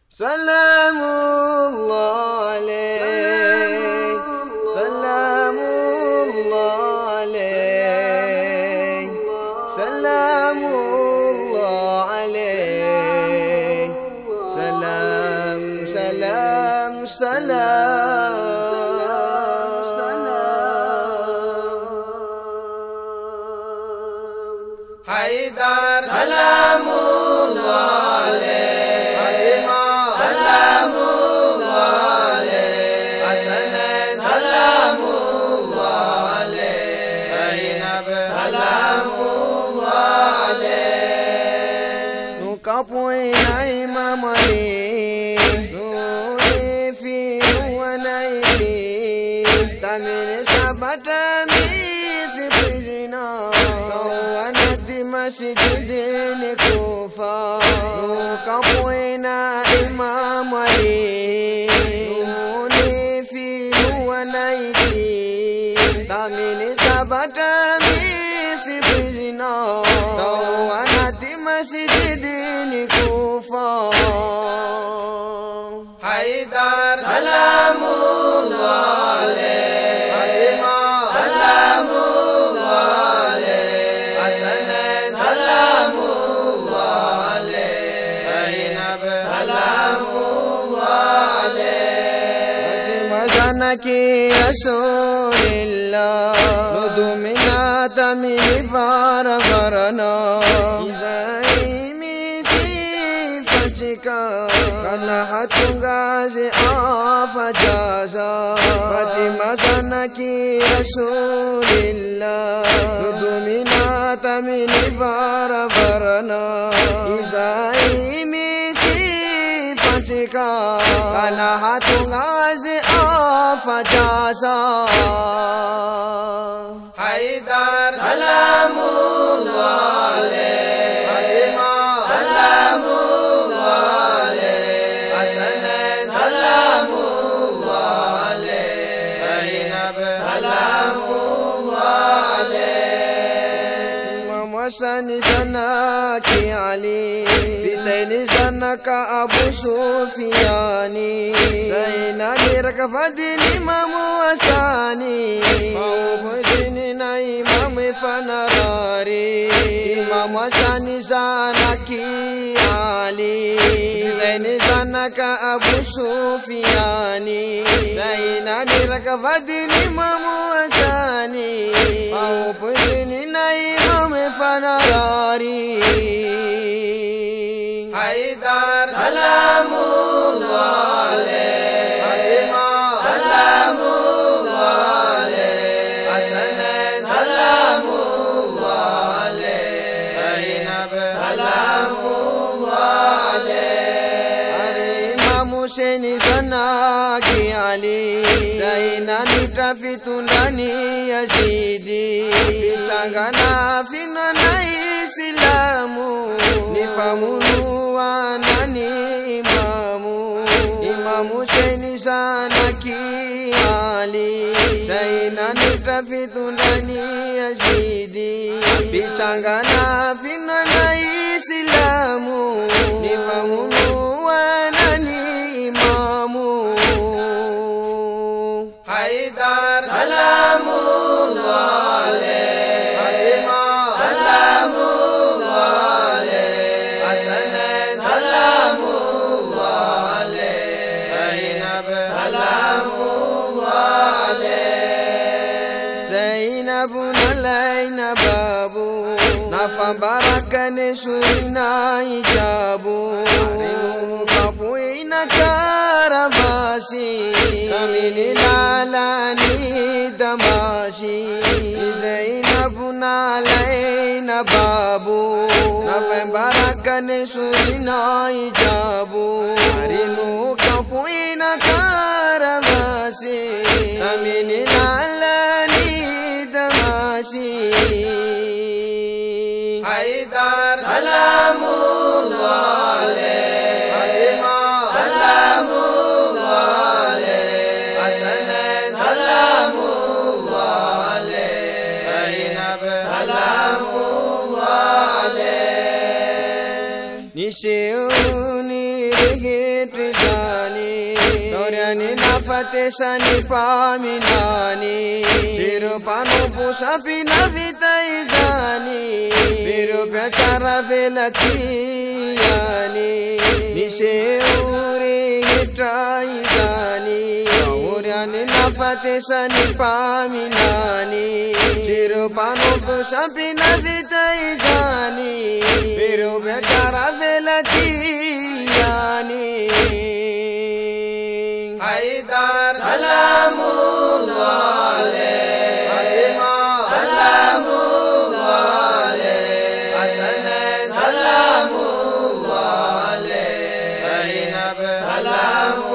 Salamullah alayk, salamullah alayk, salamullah alayk, salam, salam, salam. Haidar, salamullah alayk. Kapoina Imam Ali, nuri fi wanaili, tamini sabata misi prizina, wanati masjidini Kufa. Kapoina Imam Ali, nuri fi wanaili, tamini sabata misi prizina, wanati masjidini Kufa. Haidar, salamullah alayk, Fatima, salamullah alayk, Hasan, salamullah alayk, Zainab, salamullah alayk. Fatima zanaki Rasulillah, nudumina tamini farafarana, kana hatungazi afajaza. Fatima zanaki Rasulillah, nudumina tamini farafarana, izaimi sifatika, kana hatungazi afajaza. Haidar, salamullah alayk, Fatima, salamullah alayk, Hasan, salamullah alayk, Zainab, salamullah alayk. Imam Hasan zanaki Ali, Bitaini zanaka Abu Sufyani, Zainani rakafadini Imam Hasani, Faubusini na Imam Fanarari. Imam Hasani zanaki Ali, Bitaini zanaka Abu Sufyani, Zainani rakafadini Imam Hasani, Faubusini na Imam Fanarari. Haidar, salamullah alayk, Fatima, salamullah alayk, Hasan, salamullah alayk, Zainab, salamullah alayk. Imam Hussein zanaki Ali, Zainani tafitundani Yazidi, changana fina na Islamu, nifamunu wanani imamu. Imam Hussein zanaki Ali, Zainani tafitundani Yazidi, bichangana fina na Islamu, nifamunu wanani imamu. Haidar, salamullah alayk, Fatima, salamullah alayk, Hasan, salamullah alayk, Zainab, salamullah alayk. Zainab nalaina babu, nafambarakane surina ijabu, kapuina karavasi, kamili lalani damashi. Zainab nalaina babu, nafambarakane surina ijabu, arinu kapuina karavasi, kamili lalani damashi. Haidar, salamullah alayk, Fatima, salamullah alayk, Hasan, salamullah alayk, Zainab, salamullah alayk. Nishiuni rege trizani Doriani nafate sani paminani Chiru panu pusapi navita izani Biru piacara velatiani Nise uri hitra izani Doriani nafate sani paminani Chiru panu pusapi navita izani Biru piacara velatiani Haidar Salamullah alayh Fatima Salamullah alayh Hasan Salamullah alayh Zainab Salamullah